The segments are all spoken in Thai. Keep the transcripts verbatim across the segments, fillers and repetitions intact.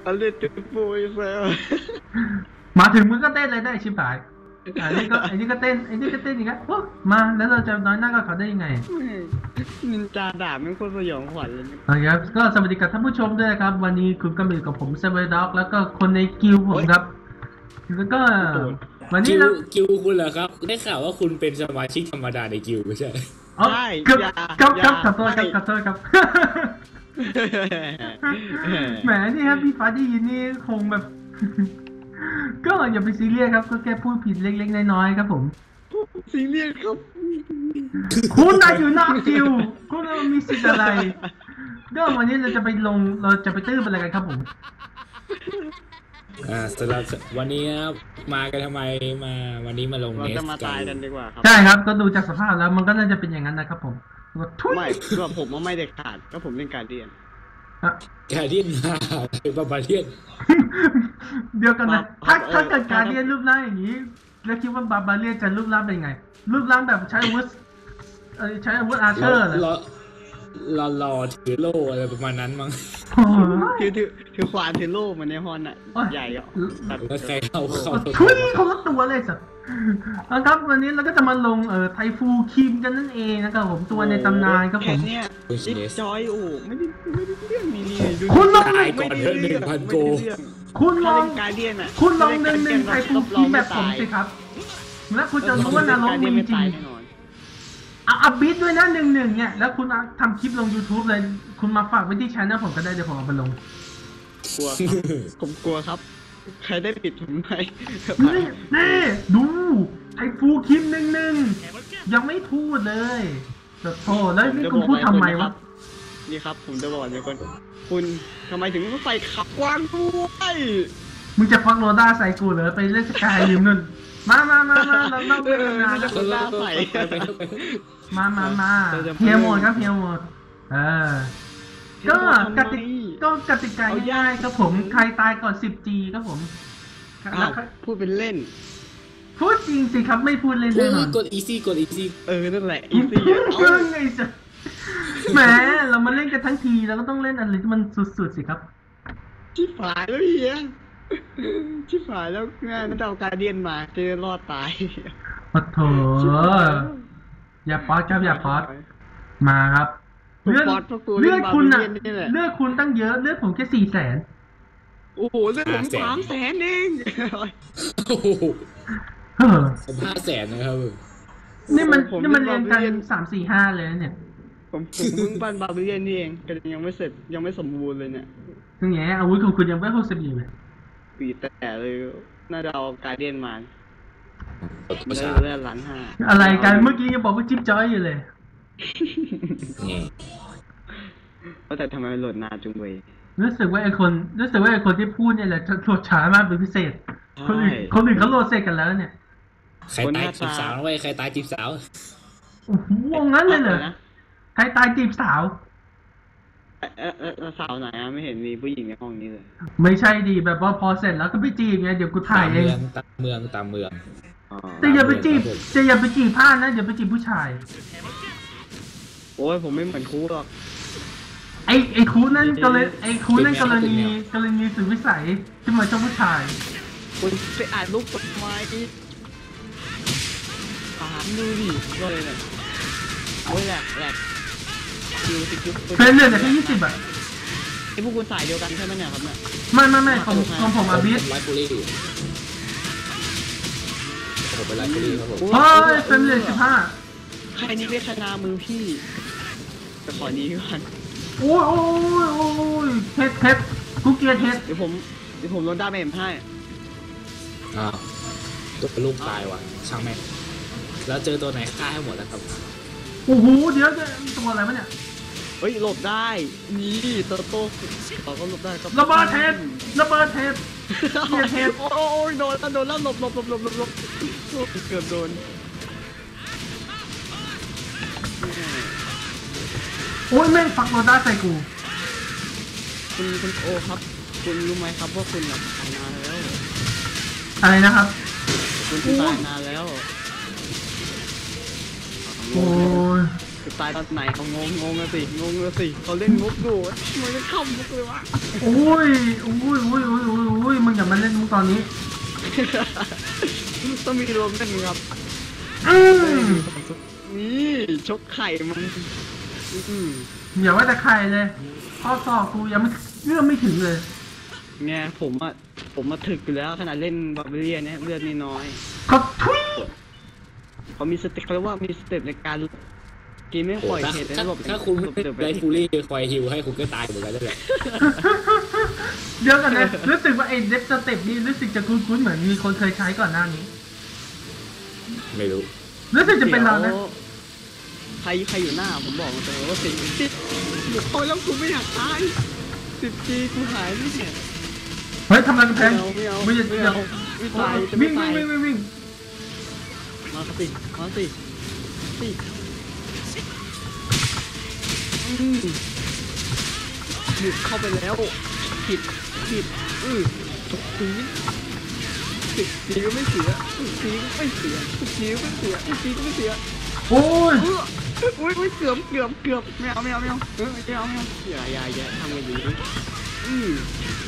อันเล่นจุดปุยแซวมาถึงมึงก็เต้นเลยได้ชิบหายอันนี้ก็อันนี้ก็เต้นอันนี้ก็เต้นอีกแล้วมาแล้วเราจะน้อยหน้ากับเขาได้ยังไงนินจาดาบมันโคตรสยองขวัญเลยนะครับก็สวัสดีกับท่านผู้ชมด้วยครับวันนี้คุณก็มีกับผมเซเวอร์ด็อกแล้วก็คนในกิลผมครับแล้วก็วันนี้เรากิลคุณเหรอครับได้ข่าวว่าคุณเป็นสมาชิกธรรมดาในกิลไม่ใช่ใช่ครับครับครับขอโทษครับขอโทษครับแหมนี่ครับพี่ฟ้าได้ยินนี่คงแบบก็อย่าไปซีเรียสครับก็แค่พูดผิดเล็กๆน้อยๆครับผมซีเรียสครับคุณน่าอยู่นอกกิลคุณมีสิทธิ์อะไรก็วันนี้เราจะไปลงเราจะไปตื้ออะไรกันครับผมอ่าสำหรับวันนี้มากันทำไมมาวันนี้มาลงเนสเราจะมาตายกันดีกว่าครับใช่ครับก็ดูจากสภาพแล้วมันก็น่าจะเป็นอย่างนั้นนะครับผมไม่คือผมว่าไม่เด็ดขาดก็ผมเล่นการเดียนการเดียนมาบาบาเลียนเดียวกันนะถ้าถ้าเกิดการเดียนรูปร่างอย่างนี้แล้วคิดว่าบาบาเลียนจะรูปร่างเป็นไงรูปร่างแบบใช้อาวุธเออใช้อาวุธอาร์เชอร์เหรอรอรอถือโล่อะไรประมาณนั้นมั้งถือถือถือขวานถือโล่มันในฮอนอ่ะใหญ่อ่ะแบบใครเข้าเข้าทุยเขาก็ตัวเลยสัตว์นะครับวันนี้เราก็จะมาลงเอ่อไทฟูคิมกันนั่นเองนะครับผมตัวในตำนานครับผมเนี่ยจิ๊บจอยโอ้ไม่ได้ไม่ได้เรื่องนี้นี่คุณลองตายก่อนเถอะหนึ่งพันโกคุณลองการเดียนอ่ะคุณลองหนึ่งหนึ่งไทฟูคิมแบบผมสิครับแล้วคุณจะรู้ว่านรกมีจริงเอาอัพบิทด้วยนะหนึ่งหนึ่งเนี่ยแล้วคุณทำคลิปลง ยูทูบ เลยคุณมาฝากไว้ที่ช่องผมก็ได้เดี๋ยวผมเอาไปลงกลัวผมกลัวครับใครได้ปิดผมไหมนี่นี่ดูไทฟูคิมหนึ่งหนึ่งยังไม่พูดเลยแต่โธ่แล้วนี่คุณพูดทำไมวะนี่ครับผมจะบอกเลยคนคุณทำไมถึงต้องใส่ขับกว้างด้วยมึงจะฟังโรด้าใส่กูเหรอไปเล่นสกายลืมนั่นมามามามาเราเล่าเรื่องงานโรด้าใส่มามามาเฮียโหมดครับเฮียโหมดเออก็กติก็กติกาง่ายๆครับผมใครตายก่อน สิบจี ครับผมพูดเป็นเล่นพูดจริงสิครับไม่พูดเล่นแน่นอนกด easy กด easy เออนั่นแหละ easy เออไงจ๊ะแหมเรามาเล่นกันทั้งทีเราก็ต้องเล่นอะไรที่มันสุดๆสิครับชิบหายแล้วเฮียชิบหายแล้วง่ายมันเอาการเดียนมาจะรอดตายโอ้โถอย่าป๊อตครับอย่าป๊อตมาครับเลือดเลือดคุณอะเลือดคุณตั้งเยอะเลือดผมแค่สี่แสนโอ้โหเลือดผมสามแสนเองโอ้โหผมห้าแสนนะครับนี่มันนี่มันเรียนกันสามสี่ห้าเลยเนี่ยผมผมเพิ่งปั้นบาร์เบียนนี่เองก็ยังไม่เสร็จยังไม่สมบูรณ์เลยเนี่ยยังไงอาวุธของคุณยังไม่ครบสิบอยู่เลยปีแต่เลยน่าจะเอาการเดียนมาเลือดล้านห้าอะไรกันเมื่อกี้ยังบอกว่าจิ๊บจ้อยอยู่เลยแต่ทำไมโหลดนานจุงเว้ยรู้สึกว่าไอ้คนรู้สึกว่าไอ้คนที่พูดเนี่ยแหละจะโหลดช้ามากเป็นพิเศษคนอื่นคนอื่นเขาโหลดเสร็จกันแล้วเนี่ยใครตายจีบสาวเว้ยใครตายจีบสาวโอ้โหงั้นเลยเหรอใครตายจีบสาวเออเออสาวไหนอ่ะไม่เห็นมีผู้หญิงในห้องนี้เลยไม่ใช่ดีแบบว่าพอเสร็จแล้วก็ไปจีบไงเดี๋ยวกูถ่ายเองตามเมืองตามเมืองแต่อย่าไปจีบแต่อย่าไปจีบผ้านะเดี๋ยวไปจีบผู้ชายโอ้ยผมไม่เหมือนครูหรอกไอ้ไอ้ครูนั่นก็เลยไอ้ครูนั่นกรณีกรณีสุดวิสัยที่มาชอบผู้ชายคุณไปอ่านรูปกฎหมายดิถามดูดิเลยเนี่ยโอ้ยแหลกแหลกคิวสิคิวเป็นเรื่องแต่แค่ยี่สิบอ่ะไอ้พวกคุณสายเดียวกันใช่ไหมเนี่ยครับเนี่ยไม่ไม่ไม่ของของผมอาบิสไลฟ์บุรีผมเป็นไลฟ์บุรีครับผมเฮ้ยเป็นเรื่องสิบห้าใครนี่เรียกชนะมือพี่แต่ขอนี้ก่อนโอ้ยโอ้ยโอ้ยเทสเทสกูเกียร์เทสเดี๋ยวผมเดี๋ยวผมลดด้าเมมให้อ้าวตัวลูกตายว่ะช่างแม่แล้วเจอตัวไหนฆ่าให้หมดแล้วครับโอ้โหเดี๋ยวจะตัวอะไรวะเนี่ยเฮ้ยหลบได้นี่เตอร์โต้เราก็หลบได้ครับระเบิดเทสระเบิดเทสเกียร์เทสโอ้ยโดนแล้วโดนแล้วหลบหลบหลบหลบหลบหลบเกือบโดนโอ้ยแม่งฟักโรด้าใส่กูคุณคุณโอครับคุณรู้ไหมครับว่าคุณหลับตายนานแล้วอะไรนะครับคุณตายนานแล้วโอ้ยตายตอนไหนเขางงงงอะสิงงอะสิเขาเล่นมุกดูมันจะเข้ามุกเลยวะโอ้ยโอ้ยโอ้ยโอ้ยโอ้ยโอ้ยมึงอย่ามาเล่นมุกตอนนี้ต้องมีรวมกันครับอืมนี่ชกไข่มันอืมอย่าว่าแต่ใครเลยข้อสอบกูยังไม่เลื่อมไม่ถึงเลยไงผมอะผมมาถึกอยู่แล้วขนาดเล่นบาร์เบเรียเนี่ยเลือดนี่น้อยเขาทุยเขามีสเต็ปเขาเรียกว่ามีสเต็ปในการกินไม่ปล่อยถ้าเหตุถ้าหลบถ้าคุณไม่หลบได้ฟูรี่คอยฮิวให้คุณก็ตายเหมือนกันนั่นแหละเดี๋ยวกันนะรู้สึกว่าไอ้เด็บสเต็ปนี่รู้สึกจะคุ้นๆเหมือนมีคนเคยใช้ก่อนหน้านี้ไม่รู้รู้สึกจะเป็นเรานะดี๋ยวใครใครอยู่หน้าผมบอกตรงๆว่าสิบสิบโอ้ยแล้วกูไม่อยากตายสิบจีกูหายไม่เนี่ยเฮ้ยทำอะไรกันแพไม่งเอาไม่ไม่จะเอาไม่ไม่เอาไม่ตายจะวิ่ไม่งตายวิ่งวิ่งวิ่งมาสิมาสิสิอืมหยุดเข้าไปแล้วผิดผิดอือทุกทีสิบทีก็ไม่เสียทุกทีก็ไม่เสียทุกทีก็ไม่เสียทุกทีก็ไม่เสียโอ้ยเอออุ้ยอุ้ยเกือบเกือบเกือบไม่เอาไม่เอาไม่เอาเออไม่เอาไม่เอาอย่าอย่าอย่าทำกันอย่างนี้อืม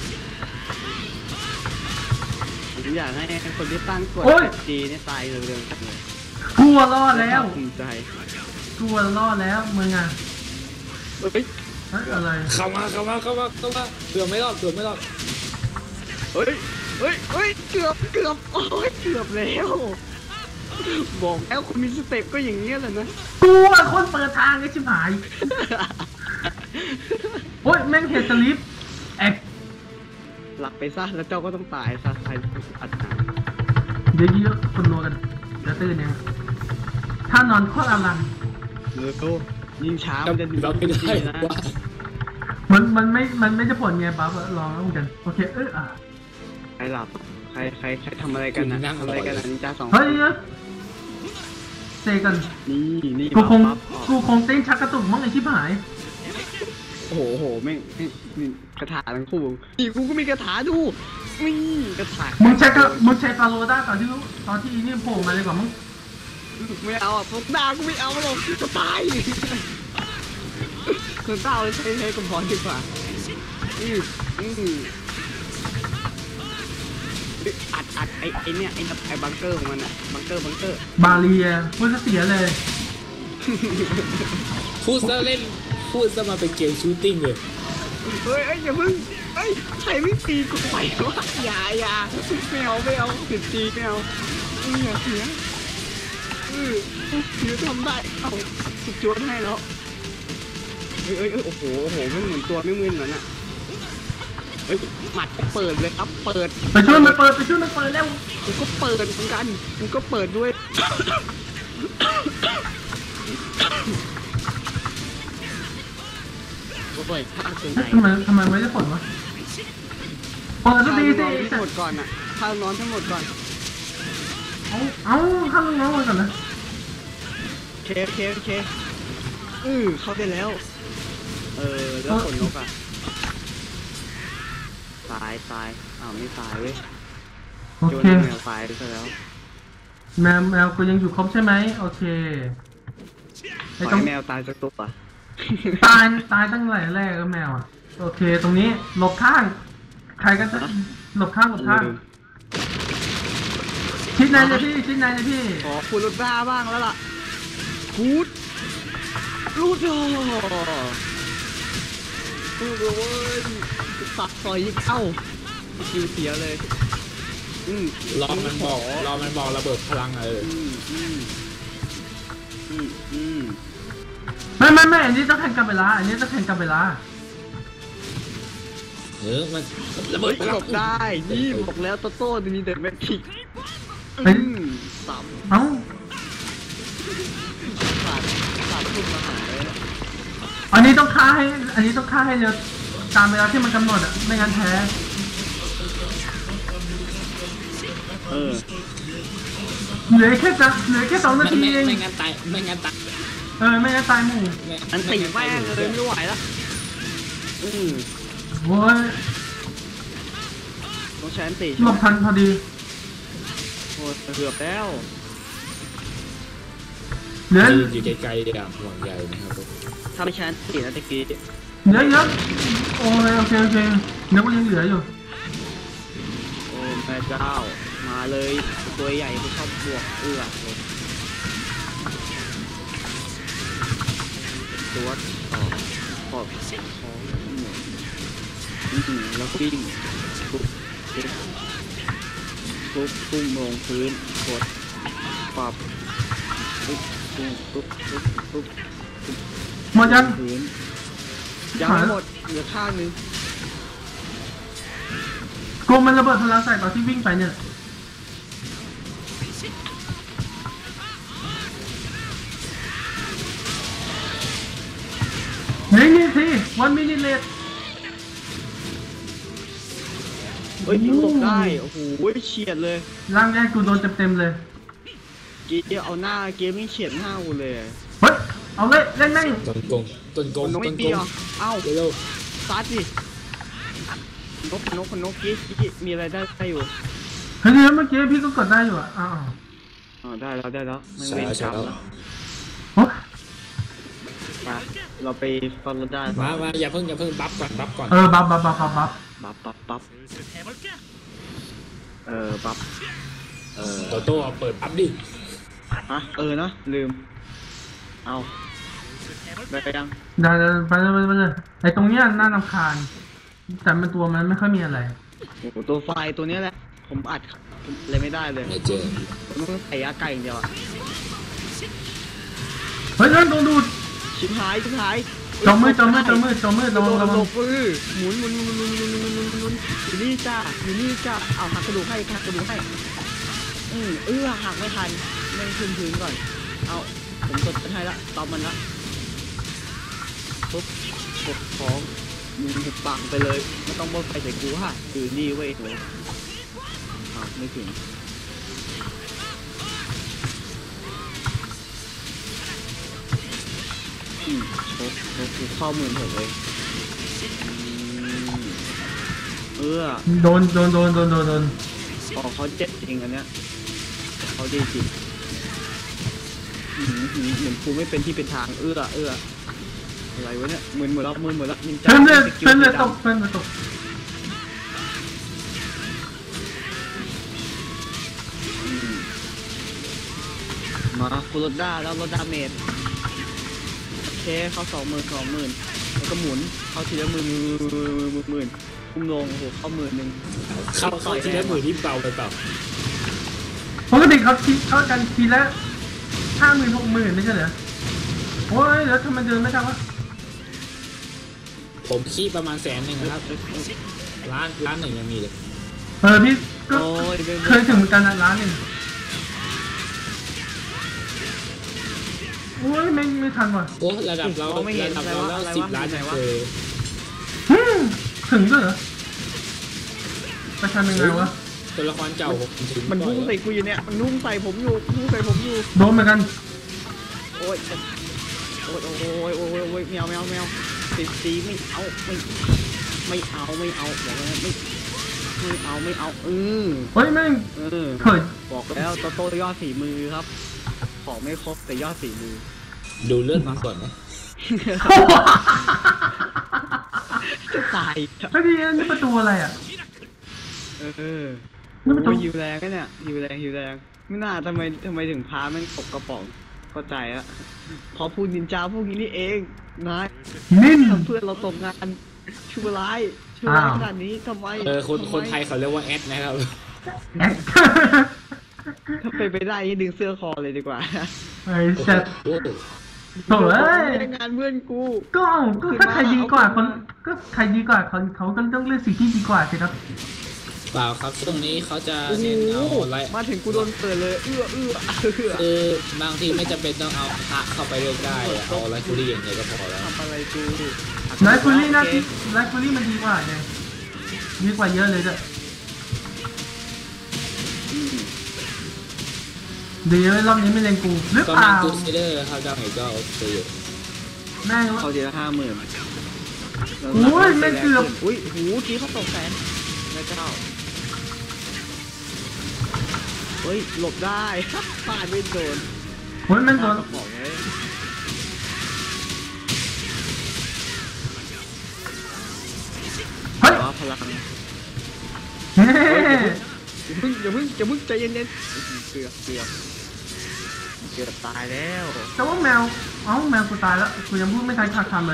ผมอยากให้คนที่ตั้งกฎจีเนี่ยตายเร็วๆจังเลยกลัวรอดแล้วภูมิใจกลัวรอดแล้วมึงอ่ะเฮ้ยเฮ้ยอะไรเข้ามาเข้ามาเข้ามาเข้ามาเกือบไม่รอดเกือบไม่รอดเฮ้ยเฮ้ยเฮ้ยเกือบเกือบโอ้ยเกือบแล้วบอกแล้วคุณมีสเต็ปก็อย่างเงี้ยแหละนะกลัวคนเปิดทางไอ้ชิบหายโอ้ยแม่งเฮดสลิปแอกหลับไปซะแล้วเจ้าก็ต้องตายซะใครอัดหนาเดี๋ยวเยอะคนรัวกันเดี๋ยวตื่นเนี่ยถ้านอนโคตรอลังเออโตยิงช้ามันจะเราไม่ได้นะว่ามันมันไม่มันไม่จะผลไงปั๊บลองแล้วกันโอเคเอออ่ะใครหลับใครใครใครทำอะไรกันนะทำอะไรกันนะนินจาสองเฮ้ยเซกันนี่นี่กูคงปั๊บปั๊บกูคงเต้นชักกระตุกมั้งไอ้ชิบหายโอ้โหโอ้โหแม่งแม่งนี่คาถาทั้งคู่นี่กูก็มีคาถาดูนี่คาถามึงใช้กระมึงใช้ฟาโรด้าตอนที่ตอนที่อีนี่โผล่มาเลยกว่ามึงไม่เอาอ่ะพวกดากูไม่เอาหรอกจะตายคนเต้าใช้ใช้กระบอกดีกว่าอืออืออัดอัดไอไอเนี่ยไอไอบังเกอร์ของมันอะบังเกอร์บังเกอร์บาเลียพูดซะเสียเลยพูดซะเล่นพูดซะมาเป็นเกมชูตติ้งเลยเฮ้ยเอ้ยอย่าเพิ่งเฮ้ยใครไม่ตีกูไปวะอย่าอย่าไม่เอาไม่เอาสิบจีไม่เอาอย่าเสียเออเสียทำได้เอาสุดจวนให้แล้วเฮ้ยเฮ้ยโอ้โหโอ้โหไม่เหมือนตัวไม่มึนเหมือนอ่ะเฮ้ยหมัดเปิดเลยครับเปิดไปช่วยมันเปิดไปช่วยมันเปิดแล้วกูก็เปิดเหมือนกันกูก็เปิดด้วยโอ้ยถ้าเป็นไหนทำไมทำไมไม่ได้ผลวะเปิดสักข้าวทีนสิอนทั้งหมดก่อนอ่ะข้าวนอนทั้งหมดก่อนเอาเอาข้างน้องก่อนนะเคเคเคอือเข้าได้แล้ว เออแล้วขนนกอ่ะตายตายอ้าวไม่ตายเว้ยโอโยนเคให้แมวตายไปซะแล้วแมวแมวกูยังอยู่ครบใช่ไหมโอเคปล่ไอ้อยตรงแมวตายสักตัวตายตายตั้งแต่แรกก็แมวอ่ะโอเค ตรงนี้หลบข้าง ใครก็จะหลบข้างหลบข้างชิดในเลยพี่ชิดในเลยพี่ขอคุณรุดบ้าบ้างแล้วล่ะกูดรูดโดรูดโดเว้ยตัดซอยยิงเอ้าคิวเสียเลยอืมรอมันบอกรอมันบอกระเบิดพลังเอออืมอืมอืมอืมไม่ไม่ไม่อันนี้ต้องแข่งกันเวลา อันนี้ต้องแข่งกันเวลาเออมันระเบิเฮ้ดยพลัหลงบได้นี่บอกแล้วโตโต้จะมีแต่แมทริกเฮ้ยอืมสับเอ้าขาดขาดทุนมาหาเลยอันนี้ต้องฆ่าให้ อันนี้ต้องฆ่าให้เร็วตามเวลาที่มันกำหนดอ่ะ ไม่งั้นแพ้เออเหลือแค่จะเหลือแค่สองนาไม่ทีไม่เองไม่งั้นตายไม่งั้นตายเออ ไม่งั้นตายหมู่ไม่อันตีแม่งเลยไม่ไหวแล้วอืมโว้ยต้องใช้อันตีหลบทันพอดีโอ้ยเกือบแล้วเหลือยืนอยู่ไกลๆอย่างห่วงใยนะครับผมถ้าไม่ใช่ตีนะตะกี้เหลือเยอะโอเคโอเคโอเคนึกว่ายังเหลืออยู่โอ้แม่เจ้ามาเลยตัวใหญ่กูชอบบวกเอื้อเลยตัวต่อขอบท้องหมุนอืมแล้ววิ่งทุบทุบทุบตุ้มลงพื้นกดปรับทุบทุบทุบทุบทุบหมดยังพื้นยังไม่หมดเหลือข้างนึงกลมมันระเบิดพลังใส่ตอนที่วิ่งไปเนี่ยนี่นี่สิวันมินิเลตเฮ้ยยิงหลบได้โอ้โหเฉียดเลยร่างแรกกูโดนเต็มๆเลยเกมเอาหน้าเกมไม่เฉียดหน้ากูเลยเฮ้ยเอาเลยเล่นแม่งต้นกงต้นกงคนนกต้ไม่นตีกงเหรอเอ้าเร็วซัดดินกนกนกกี้กี้มีอะไรได้ได้อยู่เฮ้ยเดี๋ยวเมื่อกี้พี่ก็กดได้อยู่อ่ะอ้าวอ๋อได้แล้วได้แล้วไม่ๆใช่เว้นใช่กรรมแล้วแล้วโอ้ไปเราไปฟันรถได้มามาอย่าเพิ่งอย่าเพิ่งบัฟก่อนบัฟก่อนเออบัฟบัฟบัฟบัฟบัฟปั๊บปั๊บปั๊บเออปั๊บเออโตโต้เอาเปิดบัฟดิฮะเออนะลืมเอาได้ไปยังได้ได้ไปเลยไปเลยไปเลยไอ้ตรงเนี้ยน่ารำคาญแต่มันตัวมันไม่ค่อยมีอะไรโอ้โหตัวไฟตัวเนี้ยแหละผมอัดเลยไม่ได้เลยไม่เจอผมต้องใส่ยาไก่อย่างเดียวอะเฮ้ยนั่นโดนดูดชิบหายชิบหายจอมมืดจอมมืดจอมมืดจอมมืดระวังระวังหลบมือหมุนหมุนหมุนหมุนหมุนหมุนหมุนหมุนหมุนอยู่นี่จ้าอยู่นี่จ้าเอาหักกระดูกให้หักกระดูกให้อืมเออหักไม่ทันแม่งขึ้นพื้นก่อนเอาผมกดให้ละตอบมันละปุ๊บกดท้องมึงหุบปากไปเลยไม่ต้องบอกใครใส่กูฮะคือนี่เว้ยโหอ้าวไม่ถึงอืมโชกโชกคือข้อมือผมเลยอืมเออโดนโดนโดนโดนโดนโดนอ๋อเขาเจ็บจริงอันเนี้ยเขาดีจริงหืมหืมเหมือนกูไม่เป็นที่เป็นทางเอื้อเอื้ออะไรวะเนี่ยมึนหมดแล้วมึนหมดแล้วนินจาเพื่อนเลือดสกิลเพื่อนเลือดสีตดำกเพื่อนเลือดตกอืมมากูลดได้แล้วลดดาเมจโอเคเขาสองหมื่นสองหมื่นแล้วก็หมุนเขาทีละหมื่นหมื่นหมื่นหมื่นคุ้มลงโอ้โหเข้าหมื่นหนึ่งเข้าเข้าทีละมือที่เบาไปเปล่าปกติเขาคิดเขากันทีละห้าหมื่นหกหมื่นไม่ใช่เหรอโอ้ยแล้วทำไมเดินไม่ได้วะผมขี้ประมาณแสนหนึ่งนะครับร้านร้านหนึ่งยังมีเลยเออพี่ก็โอ้ยเดินเคยถึงเหมือนกันนะร้านหนึ่งโอ้ยไม่ไม่ทันว่ะโอ้ระดับเราระดับเราแล้วสิบล้านยังเคยฮึ่มถึงด้วยเหรอไปทำยังไงวะตัวละครเก่าผมถึงมันพุ่งใส่กูอยู่เนี่ยมันนุ่งใส่ผมอยู่พุ่งใส่ผมอยู่โดนเหมือนกันโอ้ยโอ้ยโอ้ยโอ้ยโอ้ยโอ้ยแมวแมวแมวตีตีไม่เอาไม่ไม่เอาไม่เอาบอกแล้วไม่ไม่เอาไม่เอาเออเฮ้ยแม่งเออเขินบอกแล้วโตโต้ยอดฝีมือครับ ของไม่ครบแต่ยอดฝีมือดูเลือดมาก่อนนะจะตายเฮ้ยนี่ประตูอะไรอ่ะเออนี่มันต้องโอ้ยหิวแรงกันเนี่ยหิวแรงหิวแรงไม่น่าทำไมทำไมถึงพาแม่งตกกระป๋องเข้าใจละพอพูดนินจาพวกนี้นี่เองนายนิ่นทำเพื่อนเราตกงานชั่วร้ายชั่วร้ายอ้าวขนาดนี้ทำไมเออคนทำมคนไทยเขาเรียกว่าแอดนะครับแอคถ้าเป็นไปได้นี่ดึงเสื้อคอเลยดีกว่าไอ้เสร็จโอ้โหโถ่เอ้ยไม่ได้งานเพื่อนกูก็เอาก็ถ้าใครดีกว่าคนก็ใครดีกว่าคนเขาก็ต้องเลือกสิ่งที่ดีกว่าสิครับเปล่าครับช่วงนี้เขาจะโอ้โหเน้นเอาอะไรมาถึงกูโดนเปิดเลยเอื้อเอื้อเอื้อคือบางทีไม่จำเป็นต้องเอาพระเข้าไปเลือกได้อะเอาอะไรคุรีอย่างเดียวก็พอแล้วทำอะไรกูไลฟ์ฟูลี่น่าที่ไลฟ์ฟูลี่มันดีกว่าไงดีกว่าเยอะเลยด้วยดีเลยรอบนี้ไม่เล่นกูหรือก็เปมีล่ากูซีเดอร์ครับดาเมจก็โอเคอยู่แม่งเขาทีละห้าหมื่นโอ้ยแม่งเกือบอุ้ยหูทีเขาตกแสนแม่เจ้าเฮ้ยหลบได้ ฟาดไม่โดนโอ้ยแม่งโดนกระป๋องเลยพลังเฮ้อย่าเพิ่งอย่าเพิ่งอย่าเพิ่งใจเย็นๆเกือบเกือบเกือบตายแล้วแต่ว่าแมวเอ้าแมวกูตายแล้วกูยังพูดไม่ทันขาดคำเลย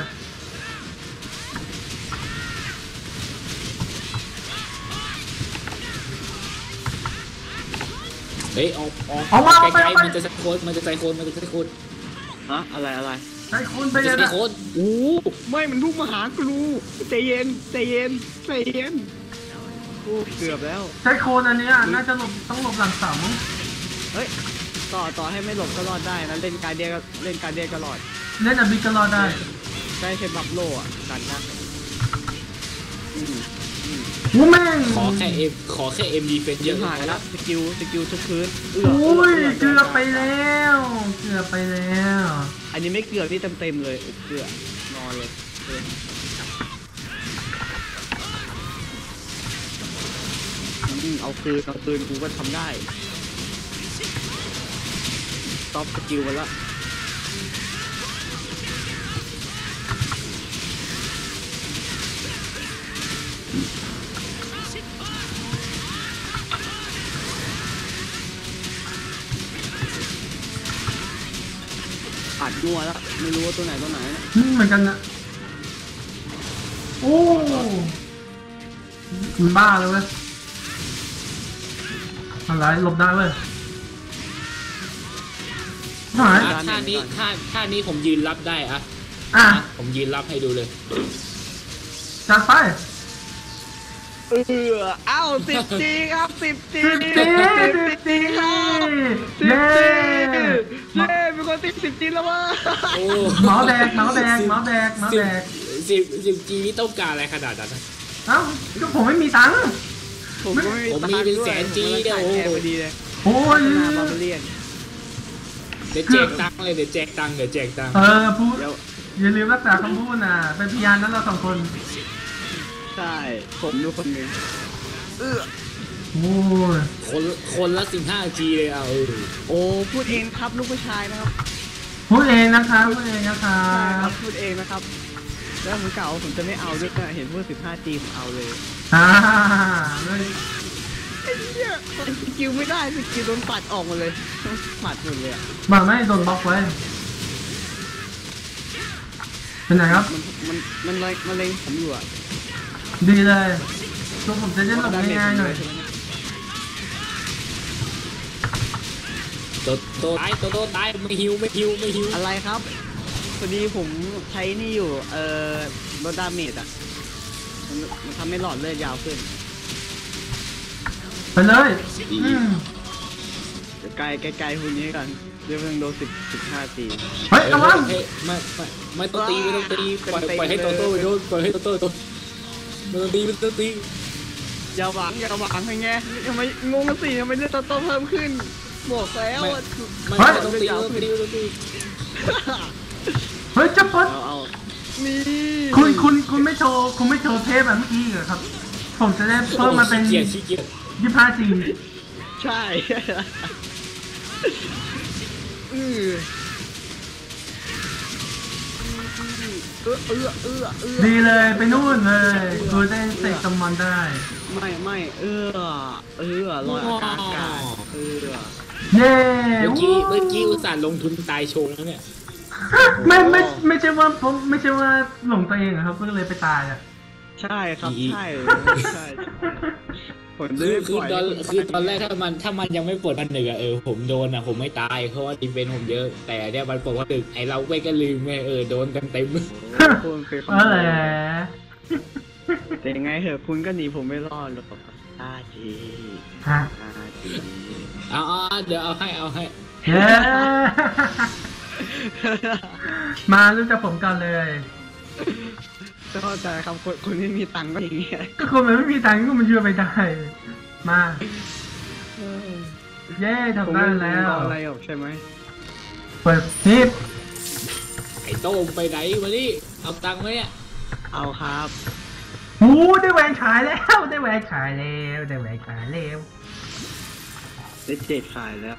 เฮ้ยออกออกเอาว่าไกไปลเอาๆไปมันจะสะโคนมันจะใส่โคนมันจะใส่โคนฮะอะไรอะไรใช้คุณไปมันเลจะยใส่นะโคนโอ้ไม่มันพุ่งมาหากูรู้ใจเย็นใจเย็นใจเย็นโอ้เกือบแล้วใช้โคนอันเนี้ยน่าจะหลบต้องหลบหลังเสามั้งเฮ้ยต่อต่อให้ไม่หลบก็รอดได้นะเล่นการเดียก็เล่นการเดียก็รอดเล่นอบิก็รอดได้ได้ใช้บัฟโลอ่ะกันนะอืมอืมโอ้แม่งขอแค่เอ็มขอแค่เอ็มดีเป็นเยเยอะอะหายแล้วสกิลสกิลทุกพื้นเอื้อโอ้ยเอื้เกือบไปแล้วเกือบไปแล้วอันนี้ไม่เกือบที่เต็มเต็มๆเลยเกือบนอนเลยเอออืมเอาคืนเอาคืนกูก็ทำได้ต็อปสกิลไปละอัดงัวแล้วไม่รู้ว่าตัวไหนตัวไหนนะอืมเหมือนกันนะโอ้มันบ้าเลยเว้ยอะไรหลบได้เว้ยหายอ่ะท่านี้ท่าท่านี้ผมยืนรับได้อะอ่ะผมยืนรับให้ดูเลยจัดไปเออเอ้าสิบจีครับสิบจีสิบจีสิบจีครับเย้เย้เป็นคนติดสิบจีแล้ววะโอ้เมาส์แดกเมาส์แดกเมาส์แดกเมาส์แดกสิบสิบจีนี่ต้องการอะไรขนาดนั้นนะเอ้าก็ผมไม่มีตังค์ผมก็ไม่ผมมีเป็นแสนจี้เดียวแค่พอดีเลยโอ้ยหน้าบาร์เบเรียนเดี๋ยวแจกตังค์เลยเดี๋ยวแจกตังค์เดี๋ยวแจกตังค์เออพูดเดี๋ยวอย่าลืมรักษาคำพูดนะเป็นพยานนั้นเราสองคนใช่ผมดูคนหนึ่งเออโอ้ยคนคนละสิบห้าจีเลยอ่ะเออโอ้พูดเองครับลูกผู้ชายนะครับพูดเองนะครับพูดเองนะครัใช่ครับบพูดเองนะครับ แล้วผมกล่าวว่าผมจะไม่เอาด้วยนะเห็นพูดสิบห้าจีผมเอาเลยอ่าเลยไอ้เหี้ยสกิลไม่ได้สกิลโดนปัดออกหมาเลยต้องปัดหมดเลยอะบอกไม่ให้โดนบล็อกไว้เป็นไงครับมันมันมันเลยมันเลยผมอยู่อะดีเลยตัวผมจะได้หลบง่ายๆหน่อยตัวตัวตายตัวตัวตายไม่หิวไม่หิวไม่หิวอะไรครับพอดีผมใช้นี่อยู่เอ่อลดดาเมจอะมันมันทำให้หลอดเลือดยาวขึ้นไปเลยอืมไกลไกลไกลหุ่นนี้กันเดี๋ยวเพิ่งโดนสิบสิบห้าตีเฮ้ยระวังเฮ้ยไม่ไม่ไม่ต้องตีไม่ต้องตีปล่อยปล่อยให้โตโต้ไปโดนปล่อยให้โตโต้โดนไม่ต้องตีไม่ต้องตีอย่าหวังอย่าหวังให้ไงทำไมงงกันสิทำไมเลือดโตโตเพิ่มขึ้นบอกแล้วไม่อะไม่ไม่ต้องตีไม่ต้องตีไม่ต้องตีเฮ้ยจะปดเอาเอานี่คุณคุณคุณไม่โชว์คุณไม่โชว์เทปแบบเมื่อกี้เหรอครับ ผมจะได้เพิ่มมาเป็นขี้เกียจขี้เกียจยี่ห้าจีใช่เออเออเออเออเออดีเลยไปนู่นเลยกูได้เสกกำมันได้ไม่ไม่เออเออลอยอากาศอากาศเออเย้เมื่อกี้เมื่อกี้อุตส่าห์ลงทุนตายโชว์แล้วเนี่ยไม่ไม่ไม่ใช่ว่าผมไม่ใช่ว่าหลงตัวเองอะครับก็เลยไปตายอ่ะใช่ครับใช่ใช่ผมคืได้อปคือล่อยตอนให้คือตอนแรกถ้ามันถ้ามันยังไม่ปวดพันหนึ่งอะเออผมโดนอะผมไม่ตายเพราะว่าดีเป็นผมเยอะแต่เนี่ยมันปวดพันหนึ่งไอเราไม่ก็ลืมไงเออโดนกันเต็มคุณเคยเออแหละแต่ยังไงเหอะคุณก็หนีผมไม่รอดหรอกตาจีฮะตาจีเอาเอาเอาเดี๋ยวเอาให้เอาให้เย้มารู้จักผมกันเลยเข้าใจครับคนคนที่มีตังค์ก็อย่างเงี้ยก็คนมันไม่มีตังค์ก็มันยืมไปได้ มาเย้ทำได้แล้วผมไม่รู้อะไรหรอกใช่ไหมเปิดคลิปไอโต้งไปไหนมานี่เอาตังค์ไหมเนี่ยเอาครับหูได้แหวนขายแล้วได้แหวนขายแล้วได้แหวนขายแล้วได้เจ็ดขายแล้ว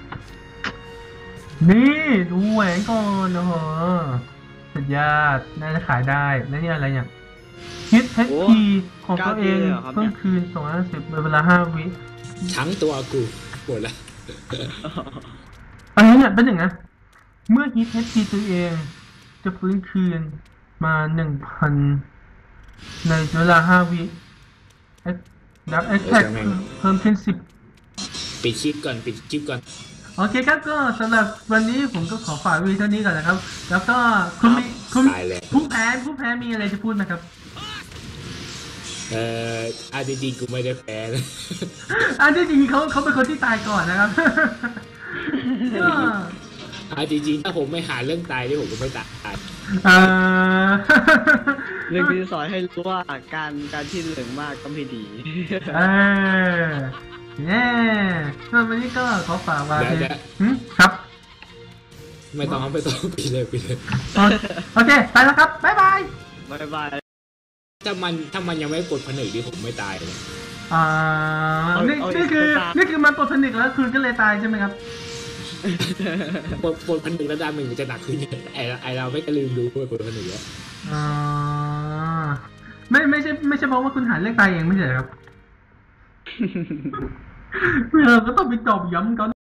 นี่ดูแหวนก่อนนะฮะสุดยอดน่าจะขายได้แล้วนี่อะไรเนี่ยคิด เอช พี ของตัวเองเพิ่มคืนสองร้อยห้าสิบเวลาห้าวิทั้งตัวกูปวดละอันนี้เนี่ยเป็นอย่างนะเมื่อฮิต เอช พี ตัวเองจะฟื้นคืนมาหนึ่งพันในเวลาห้าวิดับแอคแท็กเพิ่มขึ้นสิบปิดคลิปก่อนปิดคลิปก่อนโอเคครับก็สำหรับวันนี้ผมก็ขอฝากวีเท่านี้ก่อนนะครับ แล้วก็คุณมีคุณผู้แพ้ผู้แพ้มีอะไรจะพูดไหมครับเอ่ออาจริงๆกูไม่ได้แพ้เลยอันที่จริงเขาเขาเป็นคนที่ตายก่อนนะครับ ก็อาจริงๆถ้าผมไม่หาเรื่องตายที่ผมก็ไม่ตายอ่าเรื่องที่สอนให้รู้ว่าการการที่เหลืองมากก็ไม่ดีเออเย้ส่วนวันนี้ก็ขอฝากไว้หืมครับไม่ต้องไม่ต้องปิดเลยปิดเลยโอเค ไปแล้วครับ บ๊ายบายบายบายถ้ามันถ้ามันยังไม่ปลดผนึกดิผมไม่ตายเลยอ่า นี่นี่คือ นี่คือมันปลดผนึกแล้วคุณก็เลยตายใช่ไหมครับปลดปลดผนึกแล้วดาเมจมันจะหนักขึ้นไอไอเราไม่ก็ลืมรู้ว่าปลดผนึกแล้วอ่า ไม่ไม่ใช่ไม่ใช่เพราะว่าคุณหาเรื่องตายเองไม่ใช่เหรอครับ เราก็ต้องไปตอบย้ำก่อน